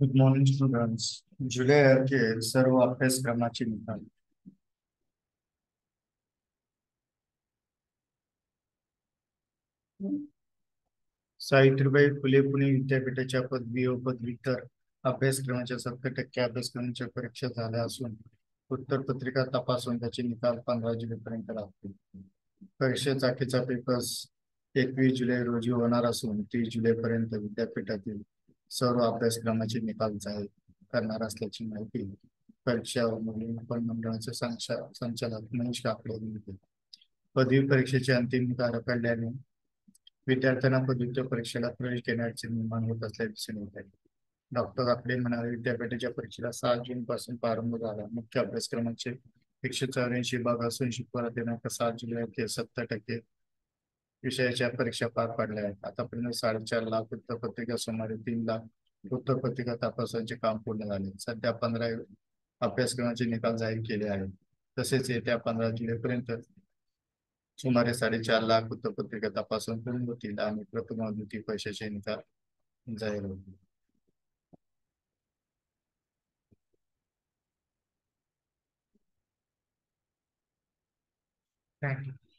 Good morning students. जुलै अखेर सर्व अभ्यासक्रमाचे निकाल. सावित्रीबाई फुले पुणे विद्यापीठाच्या पदवी व पदव्युत्तर अभ्यासक्रमाच्या 70% अभ्यासक्रमाच्या परीक्षा झाल्या असून उत्तरपत्रिका तपासून त्याचे निकाल 15 जुलैपर्यंत लागतील. परीक्षेचा अखेरचा पेपर्स 21 जुलै रोजी होणार असून 30 जुलैपर्यंत विद्यापीठातील सर्व अभ्यासक्रमाचे निकाल जाहीर करणार असल्याची माहिती परीक्षा व मूल्यांकन मंडळाचे संचालक मनीष काकडे यांनी दिली. पदवी परीक्षेचे अंतिम निकाल कळल्याने विद्यार्थ्यांना पदव्युत्तर परीक्षेला प्रवेश घेण्याचे निर्माण होत असल्याचे दिसून येत आहे. डॉक्टर काकडे म्हणाले, विद्यापीठाच्या परीक्षेला 7 जून पासून प्रारंभ झाला. मुख्य अभ्यासक्रमाचे 184 भाग असून शुक्रवार दिनांक 7 जुलै अखेर 70% विषयाच्या परीक्षा पार पडल्या आहेत. आतापर्यंत 4.5 लाख उत्तरपत्रिका, सुमारे 3 लाख उत्तरपत्रिका तपासण्याचे काम पूर्ण झाले. सध्या 15 अभ्यासक्रमाचे निकाल जाहीर केले आहेत. तसेच येत्या 15 जुलैपर्यंत सुमारे 4.5 लाख उत्तरपत्रिका तपासून पूर्ण होतील आणि प्रथम व द्वितीय परीक्षेचे निकाल जाहीर होतील. थँक्यू.